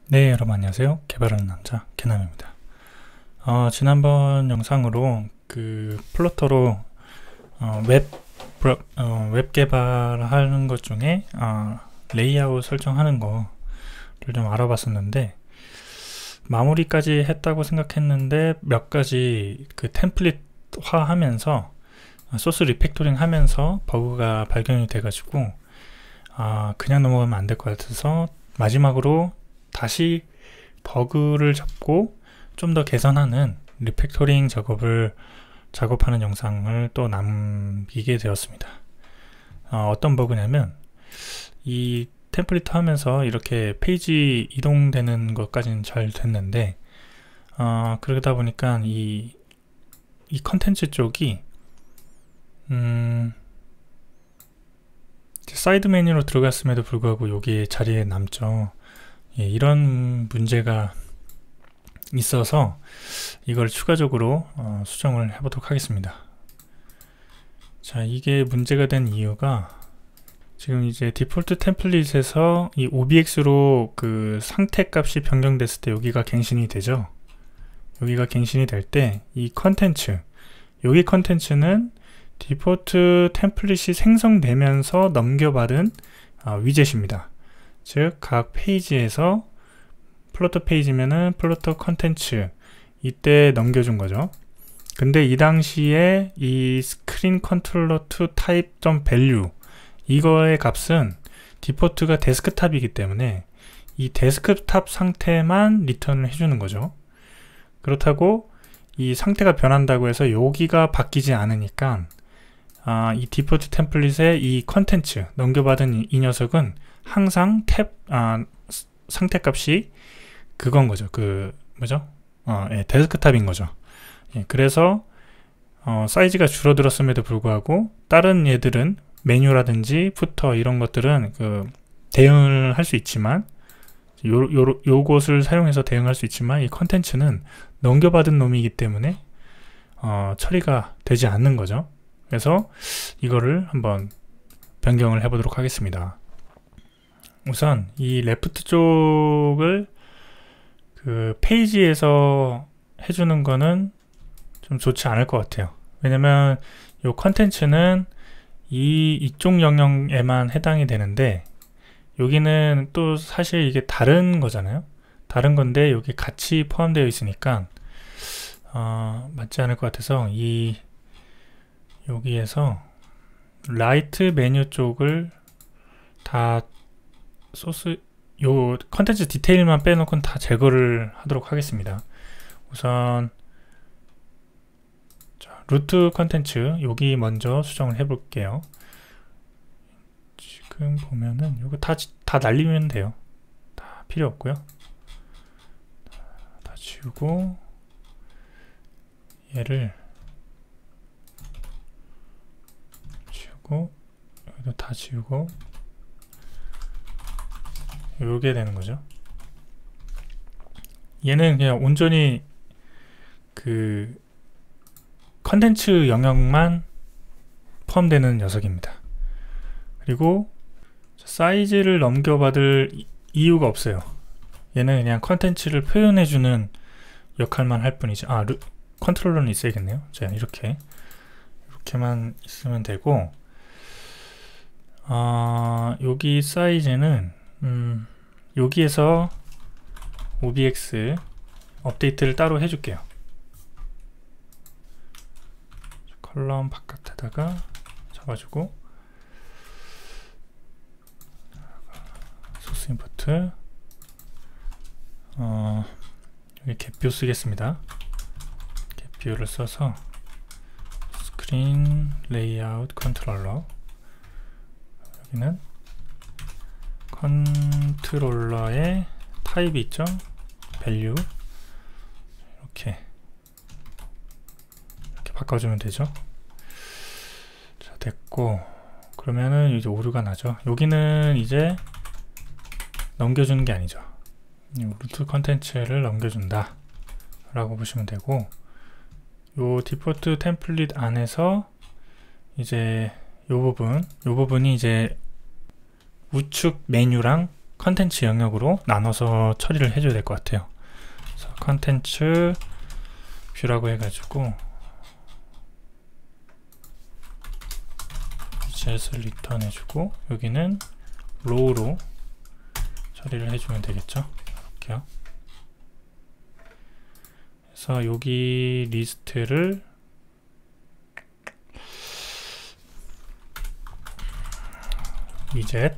네, 여러분 안녕하세요. 개발하는 남자 개남입니다. 지난번 영상으로 그 플러터로 웹, 웹 개발하는 것 중에 레이아웃 설정하는 거를 좀 알아봤었는데, 마무리까지 했다고 생각했는데 몇 가지 그 템플릿화 하면서 소스 리팩토링 하면서 버그가 발견이 돼가지고 그냥 넘어가면 안 될 것 같아서 마지막으로 다시 버그를 잡고 좀 더 개선하는 리팩토링 작업하는 영상을 또 남기게 되었습니다. 어떤 버그냐면, 이 템플릿 하면서 이렇게 페이지 이동되는 것까지는 잘 됐는데, 그러다 보니까 이 컨텐츠 쪽이 사이드 메뉴로 들어갔음에도 불구하고 여기 자리에 남죠. 이런 문제가 있어서 이걸 추가적으로 수정을 해보도록 하겠습니다. 자, 이게 문제가 된 이유가, 지금 이제 디폴트 템플릿에서 이 OBX로 그 상태 값이 변경됐을 때 여기가 갱신이 되죠. 여기가 갱신이 될 때 이 컨텐츠, 여기 컨텐츠는 디폴트 템플릿이 생성되면서 넘겨받은 위젯입니다. 즉, 각 페이지에서 플러터 페이지면은 플러터 컨텐츠 이때 넘겨준 거죠. 근데 이 당시에 이 스크린 컨트롤러 to type.value 이거의 값은 디폴트가 데스크탑이기 때문에 이 데스크탑 상태만 리턴을 해주는 거죠. 그렇다고 이 상태가 변한다고 해서 여기가 바뀌지 않으니까 이 디폴트 템플릿의 이 컨텐츠 넘겨받은 이 녀석은 항상 상태 값이 그건 거죠. 데스크탑인 거죠. 그래서 사이즈가 줄어들었음에도 불구하고 다른 얘들은 메뉴라든지 푸터 이런 것들은 대응을 할 수 있지만, 요것을 사용해서 대응할 수 있지만 이 컨텐츠는 넘겨받은 놈이기 때문에 처리가 되지 않는 거죠. 그래서 이거를 한번 변경을 해보도록 하겠습니다. 우선 이 레프트 쪽을 그 페이지에서 해주는 거는 좀 좋지 않을 것 같아요. 왜냐면 이 컨텐츠는 이쪽 영역에만 해당이 되는데, 여기는 또 사실 이게 다른 거잖아요. 다른 건데 여기 같이 포함되어 있으니까 맞지 않을 것 같아서 여기에서 라이트 메뉴 쪽을 다 요 컨텐츠 디테일만 빼놓고는 다 제거를 하도록 하겠습니다. 우선 루트 컨텐츠 여기 먼저 수정을 해 볼게요. 지금 보면은 이거 다 날리면 돼요. 다 필요 없고요. 다 지우고 얘를 지우고 여기도 다 지우고 요게 되는 거죠. 얘는 그냥 온전히 그 컨텐츠 영역만 포함되는 녀석입니다. 그리고 사이즈를 넘겨받을 이유가 없어요. 얘는 그냥 컨텐츠를 표현해주는 역할만 할 뿐이죠. 컨트롤러는 있어야겠네요. 자, 이렇게만 있으면 되고, 여기 사이즈는 여기에서 OBX 업데이트를 따로 해줄게요. 컬럼 바깥에다가 잡아주고, 소스 인풋 여기 겟뷰 쓰겠습니다. 겟뷰를 써서 스크린 레이아웃 컨트롤러, 여기는 컨트롤러의 타입이 있죠. value 이렇게 바꿔주면 되죠. 자, 됐고, 그러면은 이제 오류가 나죠. 여기는 이제 넘겨주는 게 아니죠. 루트 컨텐츠를 넘겨준다 라고 보시면 되고, 요 디폴트 템플릿 안에서 이제 요 부분이 이제 우측 메뉴랑 컨텐츠 영역으로 나눠서 처리를 해줘야 될 것 같아요. 그래서 컨텐츠 뷰라고 해가지고 위젯을 리턴해주고 여기는 로우로 처리를 해주면 되겠죠. 이렇게요. 그래서 여기 리스트를 위젯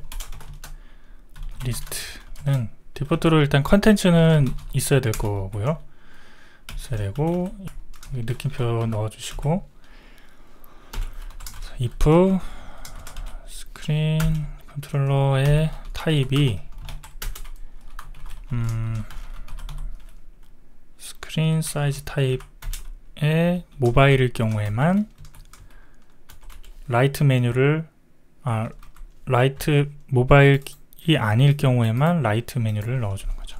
리스트는 디폴트로 일단 컨텐츠는 있어야 될 거고요. 있어야 되고 느낌표 넣어주시고 if 스크린 컨트롤러의 타입이 스크린 사이즈 타입의 모바일일 경우에만 라이트 메뉴를 라이트 모바일이 아닐 경우에만 라이트 메뉴를 넣어주는 거죠.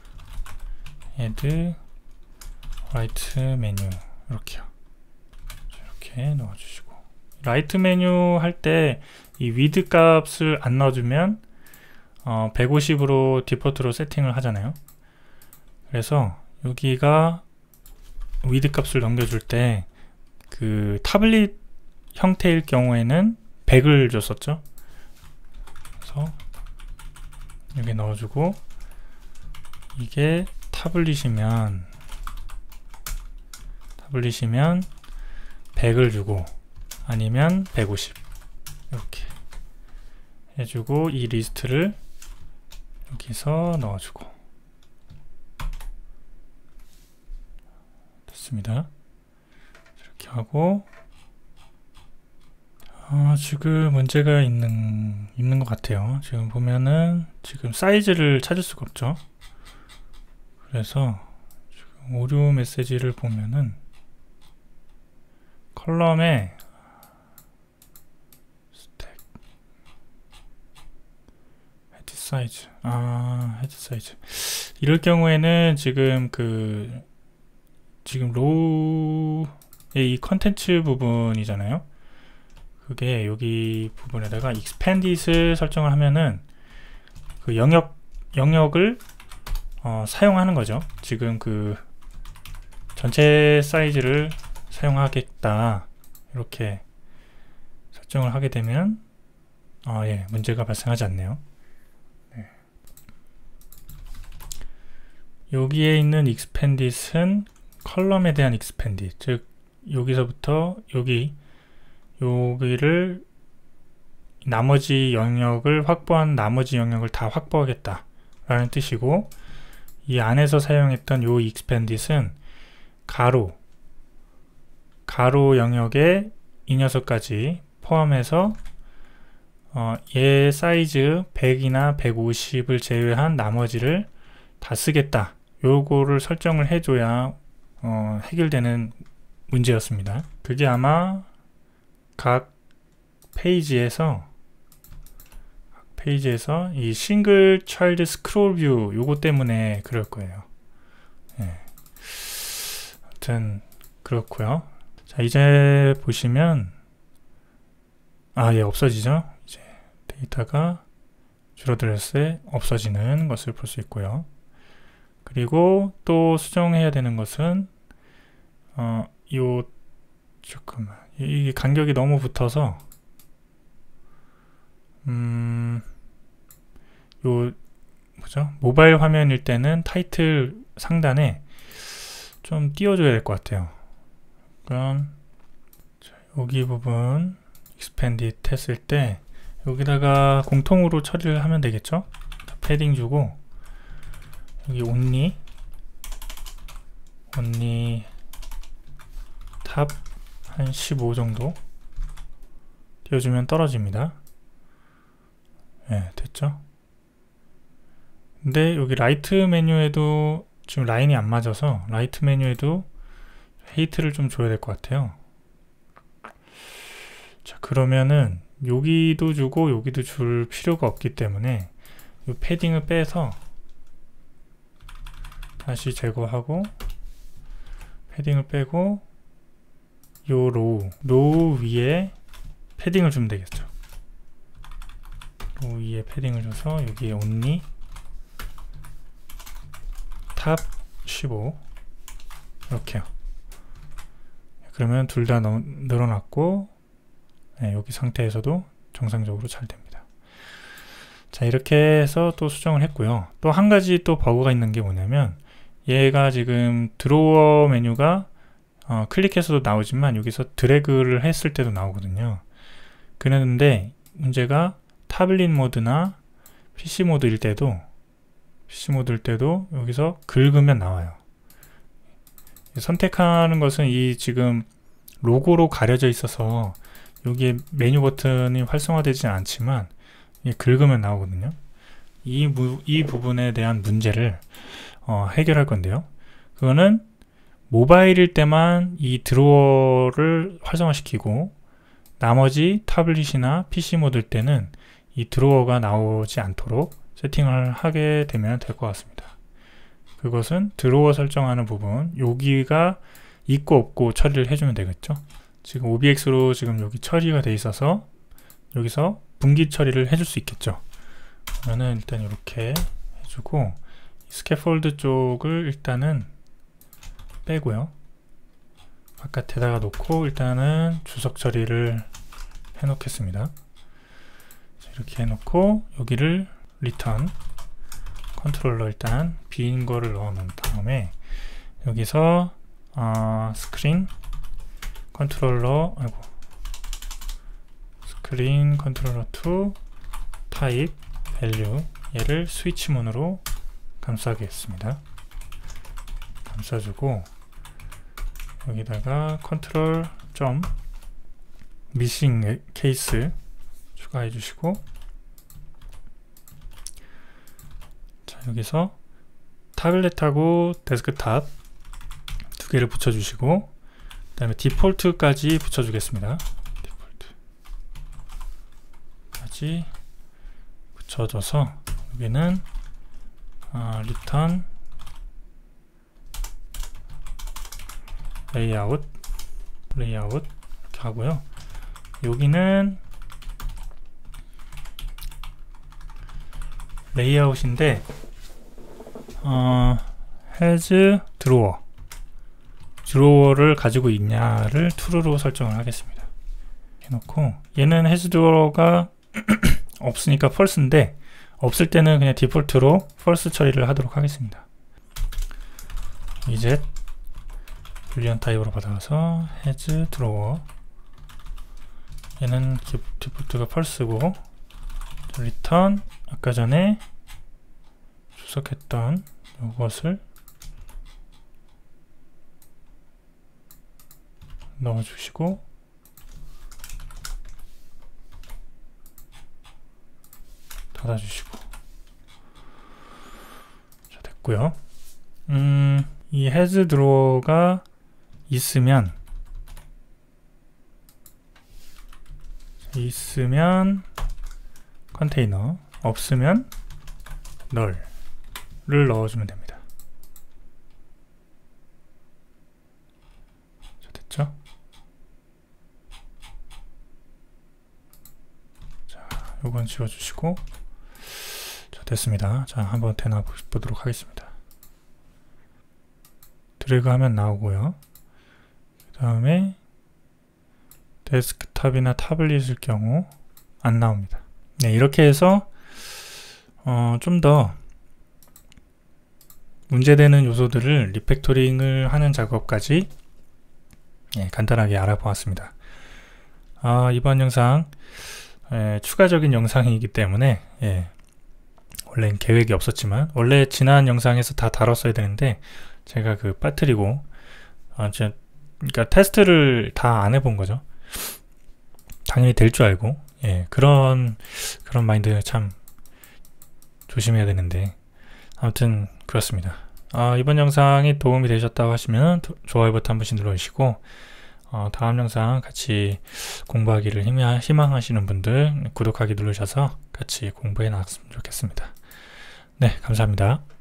add 라이트 메뉴 이렇게요. 이렇게 넣어주시고 라이트 메뉴 할 때 이 위드 값을 안 넣어주면 150으로 디폴트로 세팅을 하잖아요. 그래서 여기가 위드 값을 넘겨줄 때 그 타블릿 형태일 경우에는 100을 줬었죠. 그래서 여기 넣어주고 이게 타블릿이면 100을 주고 아니면 150 이렇게 해주고 이 리스트를 여기서 넣어주고 됐습니다. 이렇게 하고 지금 문제가 있는 것 같아요. 지금 보면은 지금 사이즈를 찾을 수가 없죠. 그래서 지금 오류 메시지를 보면은 컬럼에 스택 헤드 사이즈 헤드 사이즈 이럴 경우에는 지금 지금 로우의 이 컨텐츠 부분이잖아요. 그게 여기 부분에다가 expandit을 설정을 하면은 그 영역을 사용하는 거죠. 지금 그 전체 사이즈를 사용하겠다 이렇게 설정을 하게 되면 예, 문제가 발생하지 않네요. 네. 여기에 있는 expandit은 컬럼에 대한 expandit, 즉 여기서부터 여기를 나머지 영역을 확보한 나머지 영역을 다 확보하겠다 라는 뜻이고, 이 안에서 사용했던 요 expandit은 가로 영역에 이 녀석까지 포함해서 얘 사이즈 100이나 150을 제외한 나머지를 다 쓰겠다, 요거를 설정을 해줘야 해결되는 문제였습니다. 그게 아마 각 페이지에서 이 싱글 차일드 스크롤 뷰 요거 때문에 그럴 거예요. 예. 아무튼 그렇고요. 자, 이제 보시면 예, 없어지죠. 이제 데이터가 줄어들었을 때 없어지는 것을 볼 수 있고요. 그리고 또 수정해야 되는 것은 잠깐만, 이 간격이 너무 붙어서 모바일 화면일 때는 타이틀 상단에 좀 띄워줘야 될 것 같아요. 그럼 여기 부분 expandit 했을 때 여기다가 공통으로 처리를 하면 되겠죠. 패딩 주고 여기 only 탑 한 15 정도 띄워주면 떨어집니다. 네, 됐죠. 근데 여기 라이트 메뉴에도 지금 라인이 안 맞아서 라이트 메뉴에도 헤이트를 좀 줘야 될 것 같아요. 자, 그러면은 여기도 주고 여기도 줄 필요가 없기 때문에 이 패딩을 빼서 다시 제거하고 패딩을 빼고 요 로우 위에 패딩을 주면 되겠죠. 로우 위에 패딩을 줘서 여기에 only 탑 15 이렇게요. 그러면 둘 다 늘어났고 여기 상태에서도 정상적으로 잘 됩니다. 자, 이렇게 해서 또 수정을 했고요. 또 한 가지 또 버그가 있는 게 뭐냐면 얘가 지금 드로워 메뉴가 클릭해서도 나오지만 여기서 드래그를 했을 때도 나오거든요. 그런데 문제가 타블릿 모드나 PC 모드일 때도 여기서 긁으면 나와요. 선택하는 것은 이 지금 로고로 가려져 있어서 여기에 메뉴 버튼이 활성화되지 않지만 긁으면 나오거든요. 이 부분에 대한 문제를 해결할 건데요. 그거는 모바일일 때만 이 드로어를 활성화시키고 나머지 타블릿이나 PC 모드일 때는 이 드로어가 나오지 않도록 세팅을 하게 되면 될 것 같습니다. 그것은 드로어 설정하는 부분, 여기가 있고 없고 처리를 해주면 되겠죠. 지금 OBX로 지금 여기 처리가 돼 있어서 여기서 분기 처리를 해줄 수 있겠죠. 그러면 일단 이렇게 해주고 스캐폴드 쪽을 일단은 빼고요. 바깥에다가 놓고 일단은 주석 처리를 해 놓겠습니다. 이렇게 해 놓고 여기를 리턴 컨트롤러 일단 빈 거를 넣어 놓은 다음에 여기서 스크린 컨트롤러 스크린 컨트롤러 2 타입 밸류 얘를 스위치문으로 감싸겠습니다. 감싸주고 여기다가 컨트롤 점 미싱 케이스 추가해 주시고, 자, 여기서 타블렛하고 데스크탑 두 개를 붙여주시고 그 다음에 디폴트까지 붙여주겠습니다. 디폴트까지 붙여줘서 여기는 리턴 레이아웃 이렇게 하고요. 여기는 레이아웃인데 has 드로워를 가지고 있냐를 true로 설정을 하겠습니다. 해놓고 얘는 has 드로워가 없으니까 false인데 없을 때는 그냥 디폴트로 false 처리를 하도록 하겠습니다. 이제 불리언 타입으로 받아서 has 드로워 얘는 디폴트가 false고 return 아까 전에 주석했던 이것을 넣어주시고 닫아주시고, 자, 됐고요. 이 has 드로워가 있으면 컨테이너, 없으면 null를 넣어주면 됩니다. 자, 됐죠? 자, 요건 지워주시고, 자, 됐습니다. 자, 한번 대놔 보도록 하겠습니다. 드래그 하면 나오고요. 그 다음에 데스크탑이나 타블릿일 경우 안 나옵니다. 네, 이렇게 해서 좀 더 문제되는 요소들을 리팩토링을 하는 작업까지 간단하게 알아보았습니다. 이번 영상 추가적인 영상이기 때문에 원래는 계획이 없었지만 원래 지난 영상에서 다 다뤘어야 되는데 제가 빠뜨리고 그러니까 테스트를 다 안 해본 거죠. 당연히 될 줄 알고 그런 마인드 참 조심해야 되는데 아무튼 그렇습니다. 이번 영상이 도움이 되셨다고 하시면 좋아요 버튼 한 번씩 눌러주시고 다음 영상 같이 공부하기를 희망하시는 분들 구독하기 누르셔서 같이 공부해 나갔으면 좋겠습니다. 네, 감사합니다.